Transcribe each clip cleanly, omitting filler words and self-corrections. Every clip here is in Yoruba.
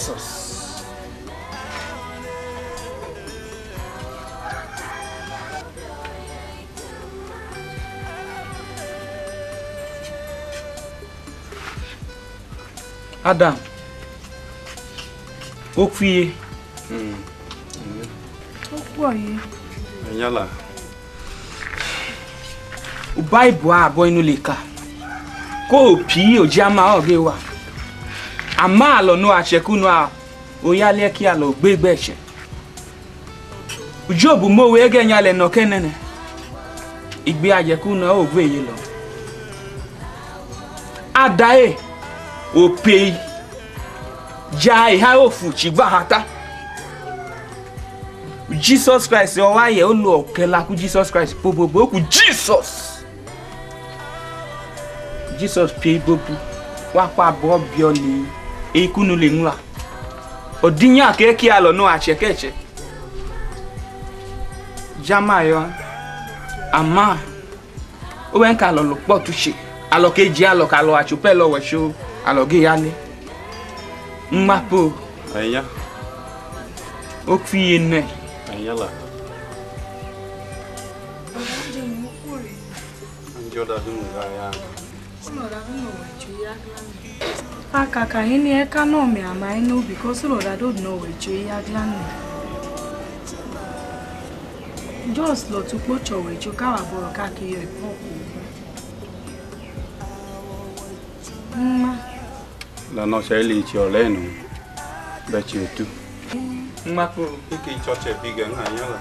Jesus. Adam. Okfiye. Okwoye. Yala. O Bible a boy no leka. Ko pi o jama oge wa. Ama lo no acheku no a oyale ki alo gbegbe eche. Job mo we genya le no kenene. Igbe ajeku no o gbe ye lo. Adae o pay jai ha ofu chigba hata. Jesus Christ o wa ye o lo okela ku Jesus Christ bobo ku Jesus pay bobu wa pa bo bioli e kunu le nwa odinya keke alo no achekeche jama yo ama o wen ka lo po tuche alo keji alo ka lo achupe lo wesho alo ge yale mmapo Aya. Okfiye ne Ayala. Anjoda dunga ya. Akaka hini eka no me ama ino because Lord I don't know where you are glad. Just lo to pocho we you ka wa boro ka ki yo ipoku. La no se li chi oleno. Ba chi tu. mmapo Iki choche biga ngayala.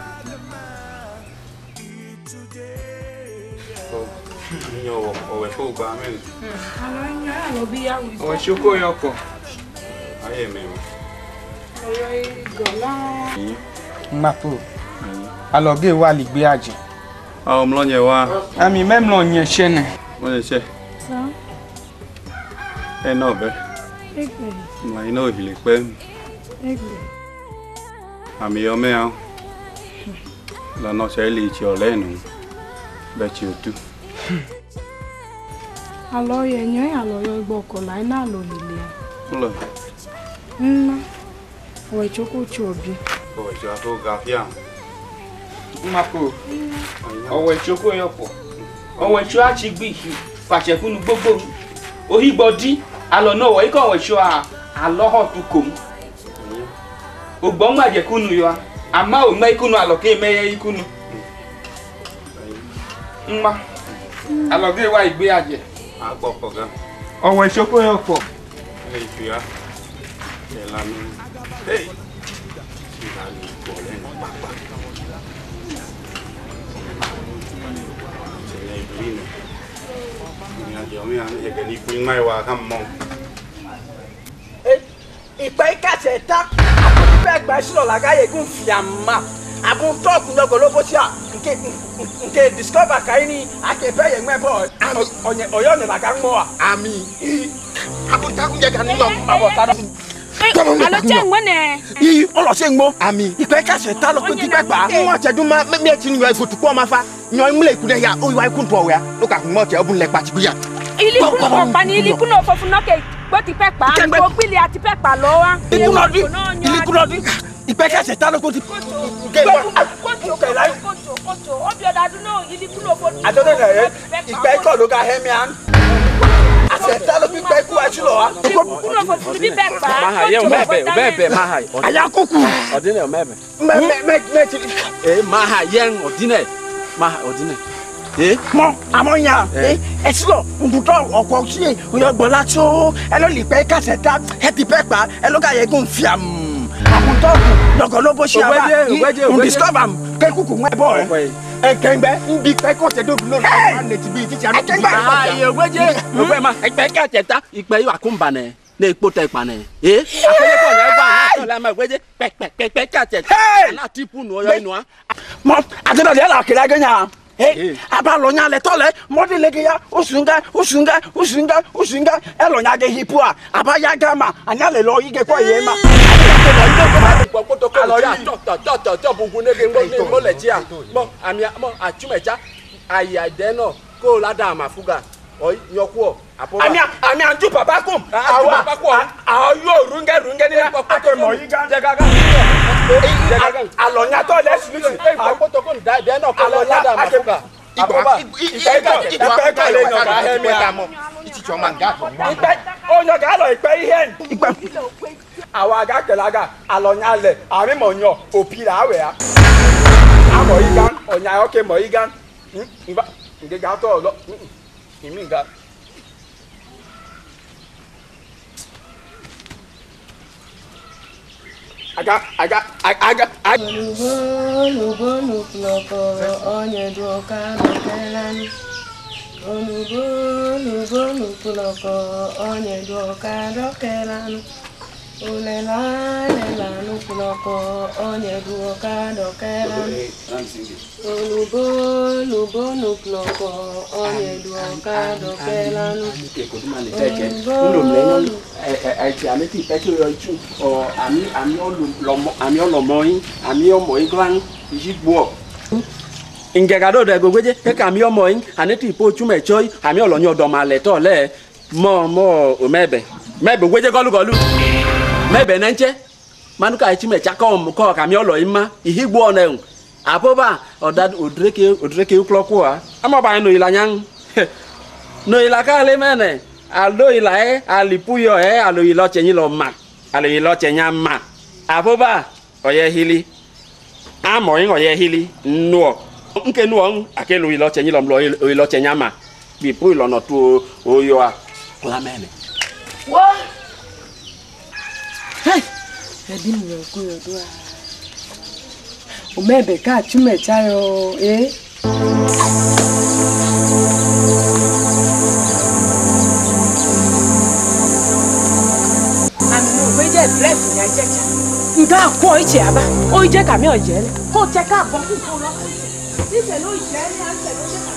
Nyo o we fu ba men. Alo nya alo bi ya wi. o shoko yoko Aye me. Oyo gola. mmapo alo ge wa ligbe aje Ah mlo nye wa. ami même lo yen chene Mo le se. Sa. E no be. Egbe. Ma ino hile pe. Egbe. Ami yo me a. La no se li chi oleno. Ba chi tu. Alo ye nyo alo yo igbo ko la ina lo lile. Lo. We choko chobi. O ja to ga fia. mmapo o we shoko yoko o we sho achi gbi pache kunu gbogbo ohigbodi alo no we iko we sho alo ho tu kom ogbo ma je kunu yo ama o me ikunu alo ke meye ikunu mma alo ge wa igbe aje A gbo ko ga. o we shoko yoko E fia. E la mi. Hey. Si la ni ko le no papa. Se le vino. Ni a yo mi an e ke ni pin mai wa kam mo. Ipe kaseta pe gba silo la gaye gun fiamma abun talk no go lobo ti a nke discover kai ni akepe ye mebo onye oyo ne baga mo ami abun ta kunje kan no abo ta do Alo che ngone. yi olo se ngmo ami ipe kaseta lo ko ti pe pa won chedun ma me ti nu e fotu ko ma fa yan mu le ku de ya o wa ikun to we lo ka kun mo che obun le pa ti ya Ili kuno pa ni ili kuno fofu no ke gbo ti pe pa ko pili ati pe pa lo wa. Ili kuno di ipe kaseta lo ko ti Kocho obi oda du no ili kuno fofu. I don't know ipe ko lo ga hemi an aseta lo bi pe ku asilo wa Kuno fofu bi pe pa. Maha ye bebe maha. aya kuku Odine mebe. me ti Maha ye odine. Maha odine. mo amonya esilo nduto oko si oyo gbola so elo li pe kaseta e ti pe pa elo ga ye gun fiam apunto dogo lo bo si aba discover ke kuku mo ebo e kengbe nbi pe ko te do lo na ti bi ti anu Ah ye ogbe ma ipe ka teta ipe yo akumba ne na epo te pa ne akole ko na gba na la ma ogbeje pe ka teta na tipu no yo inu a mo atino de la kira ganya aba lo nya le tole modi lege ya osunga elo nya ge hipua aba ya gama anya le lo yige ko ye ma popoto ko lo ya to bungun ne ge ngo le ti a mo ami mo atumeja aya de no ko la da mafuga oi nyokwo apoba ami anju papa kum papa ko ayo runge ni ake mo yi gan jegaga alonya to le sweet apo to kon dai be na ko la da mafuka apoba ipe ka le no ka he mi amo iticho manga ipe onyo ga lo ipe ihe ipe awa ga kelaga alonya le ami mo nyo opira awe a amo yi gan onya oke mo yi gan ngba nge ga to lo imi nga aga Onugbo kloko onye duoka dokelani. Onugbo kloko onye duoka dokelani. Ulela kloko onye duoka dokelani. Onugbo kloko onye duoka dokelani. Ingegado de gogeje ke kami omo yin aneti po chume choi ami olonyo odomale to le mo omebe mebe gogeje golu mebe nanche manuka chime chaka ko kami olo ima ihigbo ona un apoba odad odreke ukloko a amaba no ilanyang no ilaka le mene alo ilae alipuyo alo ilo chenyi lo ma alo ilo chenya ma apoba oye hili amo yin oye hili nuo nke nuo akelu ilo chenyi lo ilo chenya ma bi pu ilo no tu oyo a la mene Wo! Hey! Ebi mi yo kuyo do a. O mebe ka chume chayo Dress ya jecha. Nga ko iche aba. O je ka mi oje le. Ko che ka bo ku ko lo. Ni se lo je ni an se lo je ka.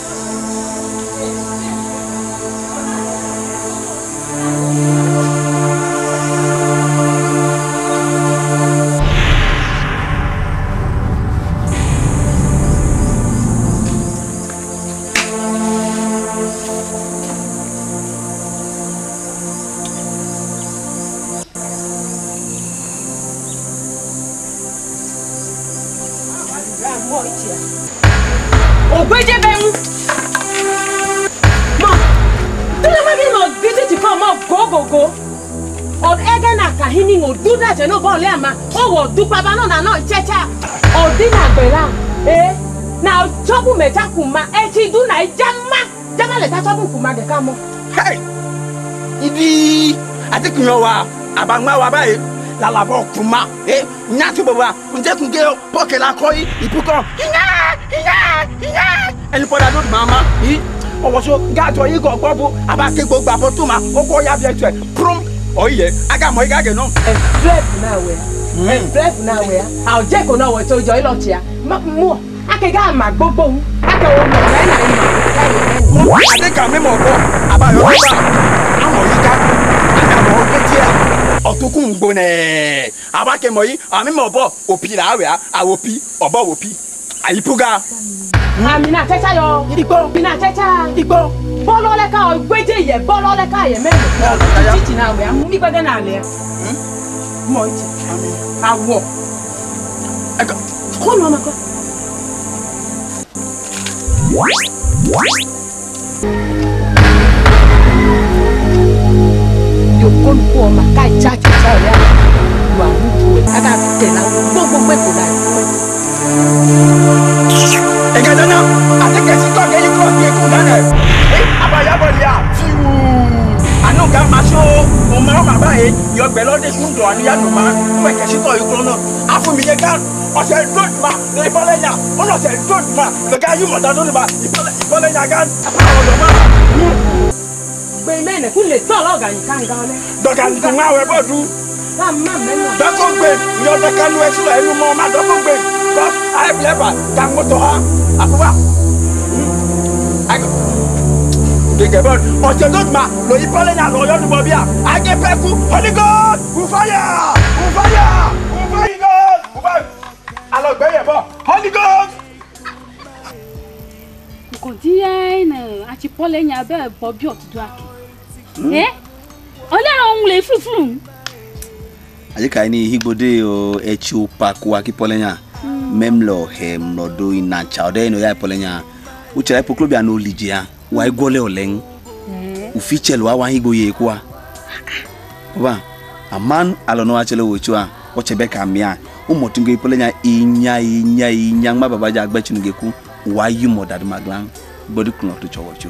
Ogbeje bemu. Ma. Tell me be no visit to come up go. Od ege na kahini ngo do that no bo le ama. O wo du papa no na no checha. Odi na gbera. Na chobu mecha kuma ti du na jama. Jama le ta chobu kuma de ka mo. Hey! Ibi atikunyo wa abangma wa bae la labo kuma nyati boba unje kunge poke la koi ipuko eni poda do mama owo so gajo yi go gbobu abake gbogbo abotuma oko ya bi etu prum oye aga mo igage no Drive na we I'll je ko na wo to jo ilo tia mo ake ga ma gbogbo ake wo mo na ade ka me mo bo abayo ba amo yi ga aga mo ketia otokun gbone abake moyi ami mo bo opi la we awopi obo wopi ayipuga Amina checha yo igbo Amina checha igbo bolo le ka ogbeje ye bolo le ka ye me titi na we amu mi gbege na le mo ije awo ko no mako yo kon ko ma kai cha ya wa hu aga tela gbogbo pe ko la Egadana, ateke si to ge yiko ge ku dane. Abaya bolia, fiu. Anu ga maso, o ma ba yo gbe lo de kun do anu ya no ma, mo ke si to yiko no. Afu mi ye ga, o se don't ma, le bole nya. O no se don't ma, le ga yu mo da do ba, ibole nya ga. Awu do ma. Gbe mene ku le to lo ga yin kan ga le. Do ga ndu ma we bodu. Ma me no. Do ko gbe, yo da kanu e silo enu mo ma do ko gbe. I never can go to her. Apuba. I go. Dig about. O se don't ma. Lo yi pale na lo yo du bobia. I get peku. Holy God. Fire. Holy God. Alo gbe ye bo. Holy God. Akodie na achipole nya be bobi otudu aki. Olero le frufru. Aje kai ni higbode o echi paku akipole nya. Memlo hem no do ina chaude no ya pole nya. Uche po club ya no ligia. Wa igole oleng. Ufichel wa higbo ye kwa. Baba, a man alono achele wochua. Ochebe ka mia. Umotunge pole nya inya ma baba ja agba chinugeku. Why you mother maglang body clock to chowocho.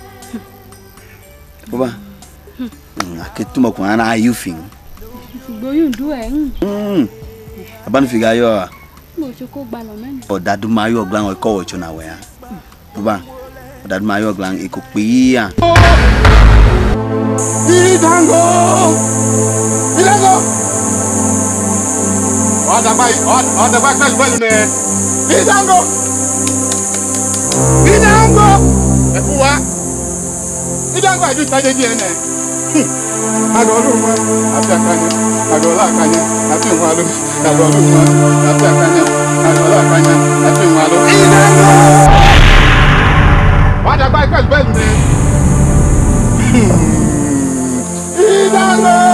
Baba. Aketuma ko ana you fing. Go you do Aban figa yo. Mo choko gba lo men. O dadu mayo glang o ko wocho na we ya. Baba. O dadu mayo glang e ko pe ya. Idango. Ada bai kas balne. Idango. Efuwa. Idango aju tajeji ene. Agoluma, apiakanya, agola kanya, apinwalu, agoluma, apiakanya, agola kanya, apinwalu. Idango. Ada bai kas balne. Idango.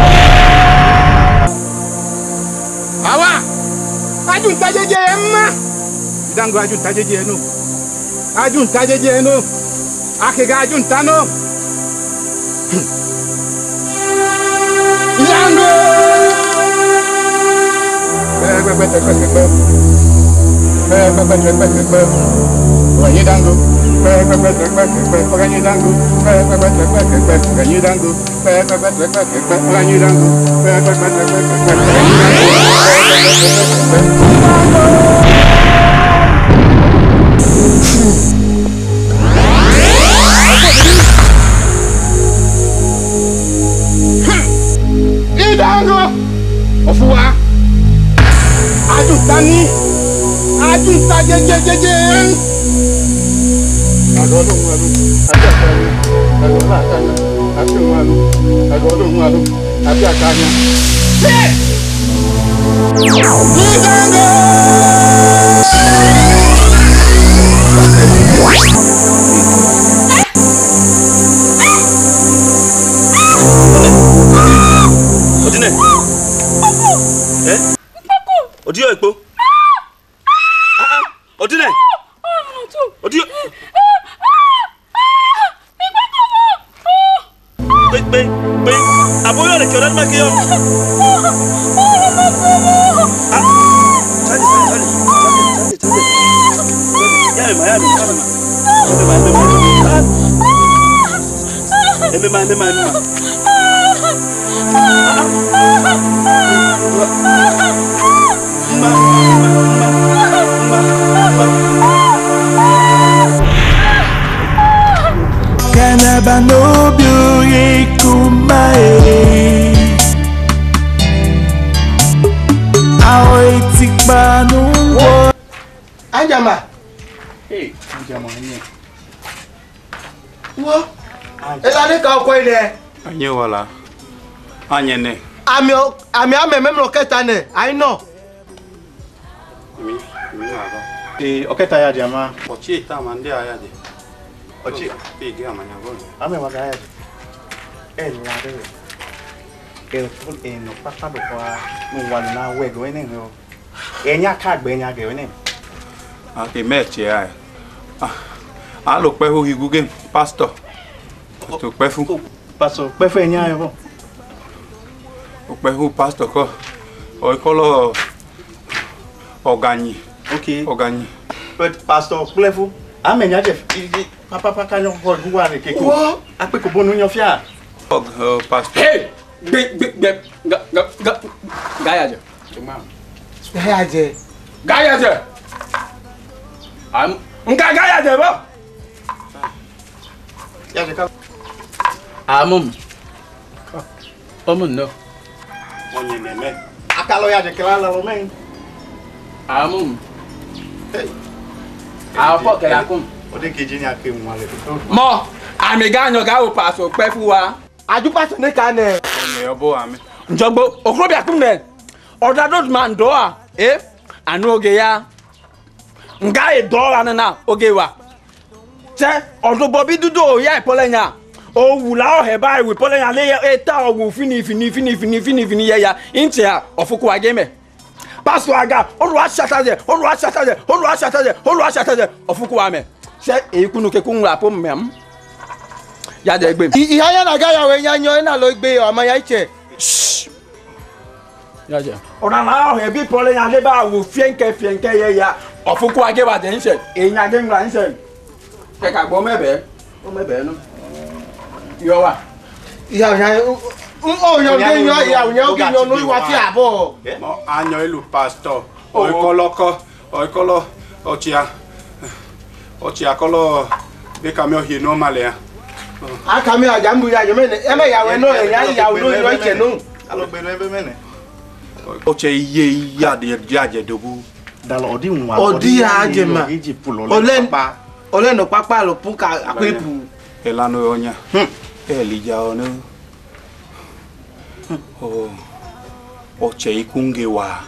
Awa. Aju tajeji emma. Idango aju tajeji enu. Ajun tajeje eno akega ajun tano Idango Idango ofuwa ajutani ajuta jejejeje agolunwalu ajakanya agolakanya atunwalu agolunwalu ajakanya Idango Odine. Odio epo. Odine. Odio. Be. Aboyo le kiodan makio. Sali. Ya ma. Eme. Kanaba no biure kumae Aoi tikba no Anjama. Hey, Anjama nye. Wo. Elane ka ko ile. Anye wala. Anye ne. Ami memlo ketane. I know. Mi aba. Oketa ya jama. Ochi ta mande aya de. Ochi. Pigi amanya go. Ame waga ya. La de. Full no papa do kwa no wali na we go ene no. Enya ka gbe enya ge ene. Ake meche ai. A lo pe ho higuge pastor. To pe fu. Pastor, pe fe enya yo. O pe hu pastor ko. O ikolo Ogani. Okay. Ogani. But pastor plefu. Ame nya je papa ka nyo ko guwa ne keko. Ape ko bonu nyo fia. Pastor. Hey! Gayaje. Gayaje. Gayaje ba? Ya je ka. Amum. No. Onye neme. Akalo ya je kala la lo men. Amum. Hey. Apo ke akum. Ode keji ni ake nwa le to. Mo, amiganyo ga o paso pe fu wa. Aju paso ne ka ne. Onye obo ame. Njogbo, okrobi akum ne. Oda dot man doa, anu oge ya. Nga e doa na oge wa. Se odo bobi dudu o ya polenya. O wula o he ba we polenya le eta o wu fini ya inche a ofuku ageme. Pastor aga olu ashataje ofuku ame. Se ekunu ke kun rapo mem. Ya de gbe. Iya ya na ga ya we yanyo na lo gbe o ma ya iche. Ya je. Ona na o he bi polenya le ba wu fienke ya ofuku ageba de nse. Enya ge nra nse. Ke ka gbo mebe. O mebe no. Yo wa. Ya o yo ge yo ya o yo ge yo no wa ti abo. Mo anyo ilu pastor. Oikoloko, oikolo, ochia kolo be kamio hi no male. Aka mi aja mbu ya yo mene. E me ya we no ya o no yo iche no. Alo be no ebe mene. Oche iye ya de jaje dobu. Dalo odi nwa. Odi aje ma. Ole no papa lo puka akwepu. Elano onya. Elija ono. Oche ikunge wa.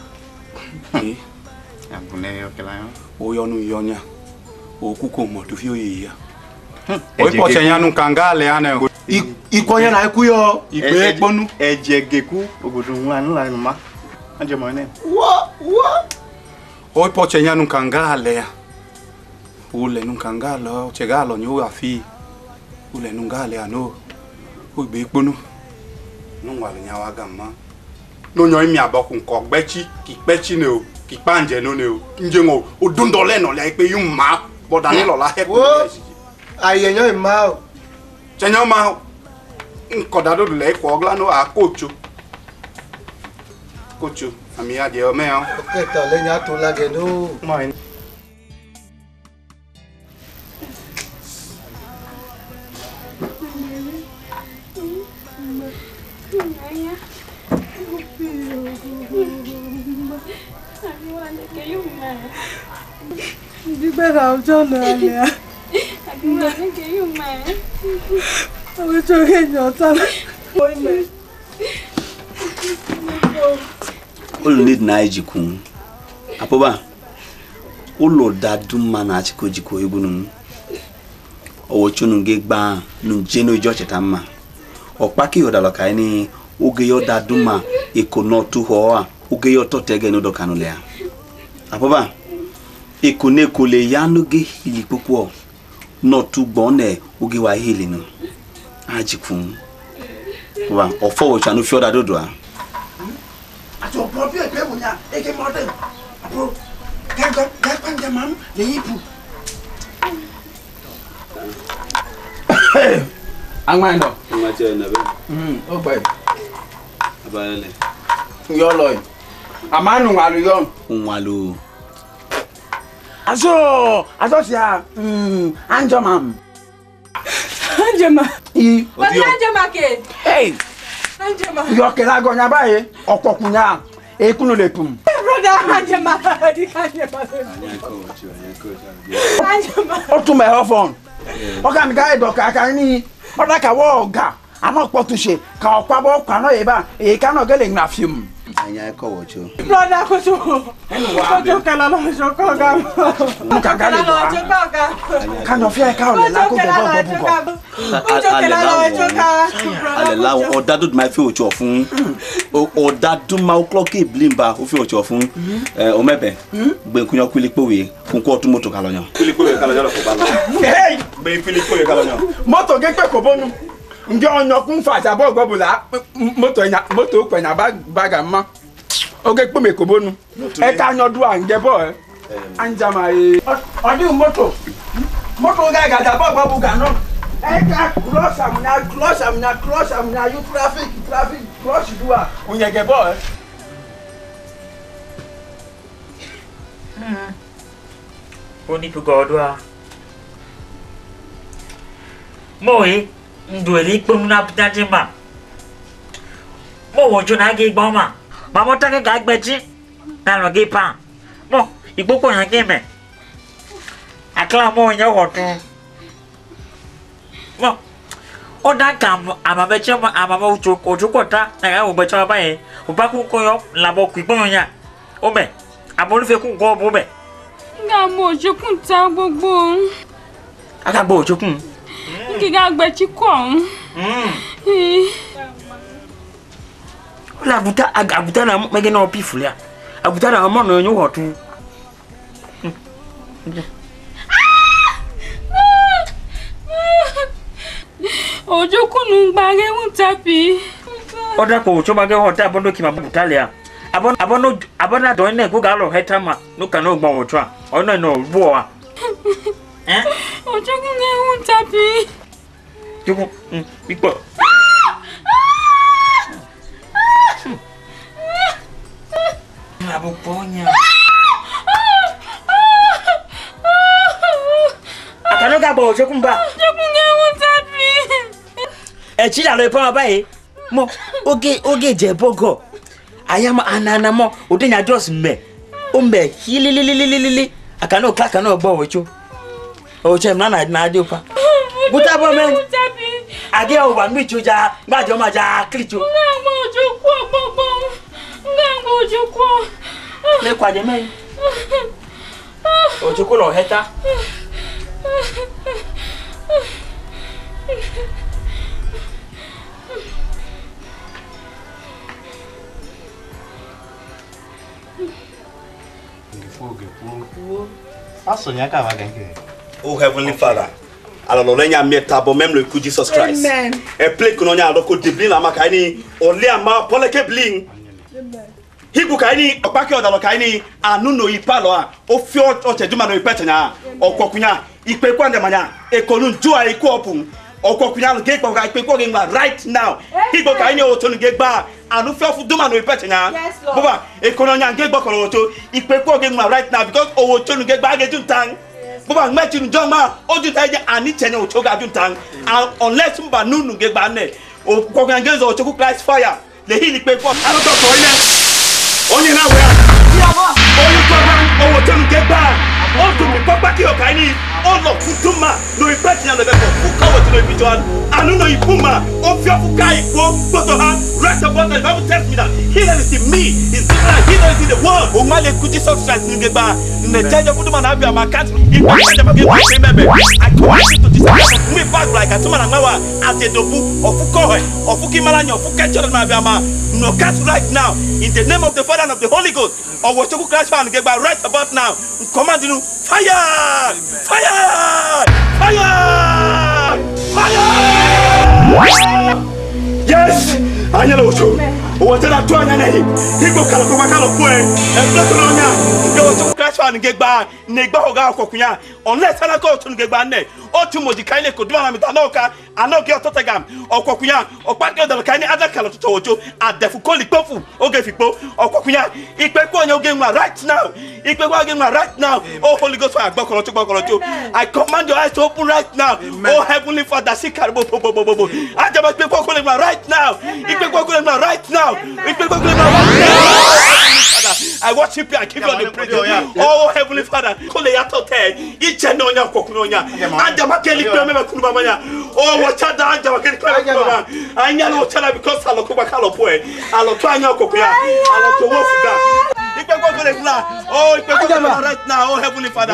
Abune yo kelayo. Oyonu yonya. Okuko mo tu fio ya. Oi poche nyanu kangale ane. Ikonya na ikuyo. Igbe egbonu. Eje geku obodo nwa nla ma. Anje mo ne. Wa. Oi poche nyanu kangale ya. Ule nunkangalo chegalo nyu afi. Ule nungale ano. Igbe egbonu. Nungwale nyawa gamma. No nyo imi aboku nko gbechi ki pechi ne o ki panje no ne o nje ngo odundo le no le pe yun ma boda ni lola he ko ayenyo ima o chenyo ma nko dado le ko ogla no a kocho ami ade o me o ke to le nya to lage no ma Libera o giorno Alia. Agora que eu mais. Eu tô ganhando, tá? Oi, mãe. All need na ejikun. Apoba. Ulo daduma na achiko jiko egunu. Owo chunu ge gba nu jeno ijo chetama. Opaki odalo kai ni oge yo daduma ikono tu ho a oge yo to tege no do kanulea. Apoba. Ikune kole yanu ge hili popo no tu gbone oge wa hili no ajikun wa ofo wo chanu fioda dodo a Ato proprio e pe munya e ke model apro ga panja mam le yipu angmando Mache na be. O gbe Abayele. yo loy amanu walu yo unwalu aso sia anjama I Anjama ke. Hey Anjama. yo ke la gonya bae opokunya e kunu le pum Brother Anjama. Di Anjama. Anjama. o tu me phone o ka mi ga edo ka ni o da ka wo ga ama potuse ka okwa bo kwa no ye ba e ka no gele na film anya ko wocho Brother koso. Koso kala lo joko ga. ka ga le Lo joko ga. ka no fe ka o le la ko bo bo ale la o dadu ma fi ocho fun o dadu ma o clock e blimba o fi ocho fun o mebe gbe kunyo kwilipo we kun ko tu moto kalonyo kwilipo we kalonyo ko bala hey be kwilipo we kalonyo moto ge pe ko bonu nje onyo kun fa ja bo gbobula moto penya baga ma o ge pe me ko bonu e ka nyodu a nje bo anjama e odi moto ga ga ja bo gbobuga no e ka cross amna you traffic cross dua unye ge bo Oni pugodwa. Moi ndweli pumna ptajima. Mo wojo na ge gboma. Mama take ga gbeji. Na lo ge pa. Mo igboko yan ge me. Akla mo nya wotu. Mo o da kam amabeche amama ojukota na ga obeche ba yen. O ba ku koyo labo ku igbon yan. O be. Amolu fe ku go bo be. Nga mo je kunta gbogbo. Agagbo chokun. Ngiga gbe chikon. Ola aguta na mege na opifulia. Aguta na mo no nyu hotu. Ojo kunu gbage mutapi. Oda ko ocho mage hota abondo ki mabutalia. Abona do ne go galo hetama no kanu gbo ocho a. Ona no bo a. Ojo kunu mutapi. Joko ikpo. Abuponya. Akano ga bo ocho kumba. Ojo kunu mutapi. Echi la le pa bae. Mo oge je bogo. Ayama anana mo odenya just me. O me hililililili. Akano clack no gbo ocho. Ocho na ade pa. Buta bo men. Ade o ba mi chuja, gbajo ma ja klicho. Ngamo ojo ku bobo. Ngamo ojo ku. Le kwa de men. Ojo ku lo heta. Oh Heavenly Father, alololenya metabo même le coup Jesus Christ. Amen. E play kunonya aloko diblin la makaini ole ama poleke bling. Hibu kaini opake odalo kaini anu no ipalo a ofio oteduma no ipetanya okokunya ipe kwande manya ekonu jua iku opun okokunya lo gekpa ga ipe kwa ngba right now. Hibu kaini otonu gegba anu fio fu duma no ipetanya. Baba ekononya gegba kolo oto ipe kwa ngba right now because owo tonu gegba agejun tang. Baba ngmechi njoma oju taje ani chenye ochoga ajun unless mba nunu gegba ne okokunya gezo ochoku Christ fire le hili pe kwa anu to ko ile onye na we onye kwa owo tonu gegba o to mi papa ki o kaini o lo kutuma no ipeti na lebe ko ka wo tinu ibijuan anu no ipuma o fi ofu kai ko to ha right about the Bible tells me that he that is in me is greater than he that is in the world o ma le ku Jesus Christ ni gegba ne jaje kutuma na bia makat ipa jaje ma gegba se mebe I command you to disappear me back like atuma na ngawa atedobu ofu ko he ofu kimalanya ofu kecho na bia ma no cat right now in the name of the Father and of the Holy Ghost or what you crash and gegba right about now command you fire fire fire fire yes anyala ocho owatela to anya nahi higo kala ko makala poe e blotronya ngo to crash and gegba negba oga okokunya unless ana ko to gegba ne otu modi kaile ko duma na mitanoka anoke ototagam okokunya opake dal kaini adakala to ocho adefu ko lipofu oge fipo okokunya ipe ko nya oge nwa right now ipe ko oge nwa right now oh Holy Ghost fire gbokoro to I command your eyes to open right now. Oh Heavenly Father sikarbo ajaba ipe ko nwa right now ipe ko nwa right now ipe ko nwa right now I worship you I give you the praise oh Heavenly Father kole yatote iche no nya kokunya ajaba keli pe me kunu bamanya oh wachada ajaba keli pe baba anya no chala because alokuba kalopoe alotwanya kokuya alotowofuga ipe ko nwa oh ipe ko nwa right now oh Heavenly Father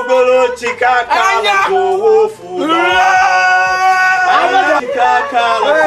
Ogogolo chika kala ko wo fu chika kala